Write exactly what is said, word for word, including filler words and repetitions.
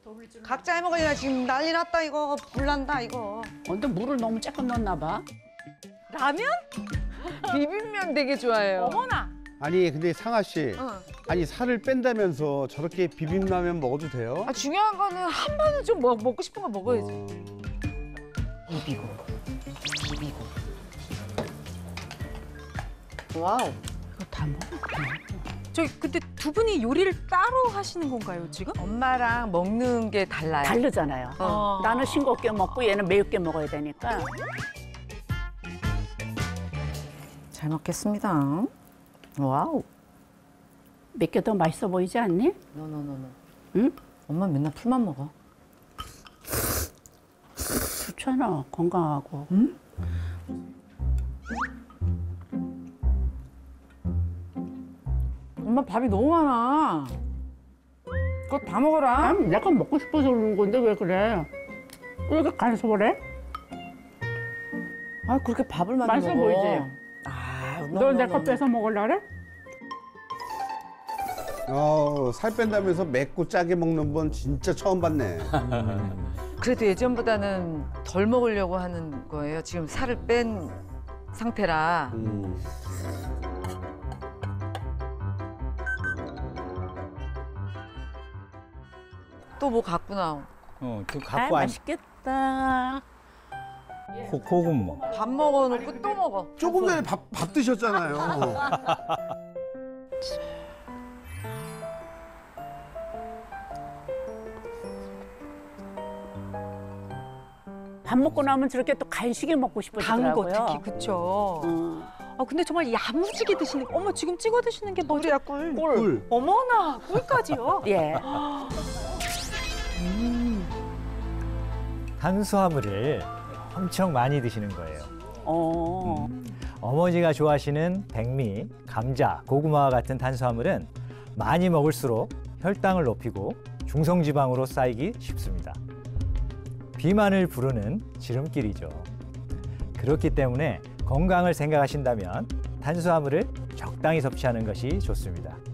각자 해 먹어야 지금 난리 났다 이거. 불난다 이거. 근데 물을 너무 조금 넣었나 봐. 라면? 비빔면 되게 좋아해요. 어머나. 아니 근데 상아 씨, 어. 아니 살을 뺀다면서 저렇게 비빔라면 먹어도 돼요? 아, 중요한 거는 한 번은 좀 먹, 먹고 싶은 거 먹어야지. 어... 비비고. 비비고. 와우. 이거 다 먹었구나. 저기 근데 두 분이 요리를 따로 하시는 건가요 지금? 엄마랑 먹는 게 달라요. 다르잖아요. 어. 나는 싱겁게 먹고 얘는 매운게 먹어야 되니까. 잘 먹겠습니다. 와우. 몇 개 더 맛있어 보이지 않니? 노노노노. 응? 엄마 맨날 풀만 먹어. 좋잖아, 건강하고. 응? 엄마 밥이 너무 많아. 그거 다 먹어라. 아, 내가 먹고 싶어서 그러는 건데 왜 그래? 왜 이렇게 간섭을 해? 아 그렇게 밥을 많이 맛있어 먹어. 보이지? 아, 너 내 거 뺏어 먹으려 그래? 어, 살 뺀다면서 맵고 짜게 먹는 분 진짜 처음 봤네. 그래도 예전보다는 덜 먹으려고 하는 거예요. 지금 살을 뺀 상태라. 음. 또 뭐 갖고 나오. 어, 그 아, 갖고 안 맛있겠다. 고, 고구마. 밥 먹어놓고 또 먹어. 조금 전에 밥, 밥 드셨잖아요. 밥 먹고 나면 저렇게 또 간식이 먹고 단 거 싶어지더라고요. 특히 그쵸. 음. 아 근데 정말 야무지게 드시는. 어머 지금 찍어 드시는 게 뭐죠? 꿀이야 꿀. 꿀. 어머나 꿀까지요? 예. 탄수화물을 엄청 많이 드시는 거예요. 어. 어머니가 좋아하시는 백미, 감자, 고구마와 같은 탄수화물은 많이 먹을수록 혈당을 높이고 중성지방으로 쌓이기 쉽습니다. 비만을 부르는 지름길이죠. 그렇기 때문에 건강을 생각하신다면 탄수화물을 적당히 섭취하는 것이 좋습니다.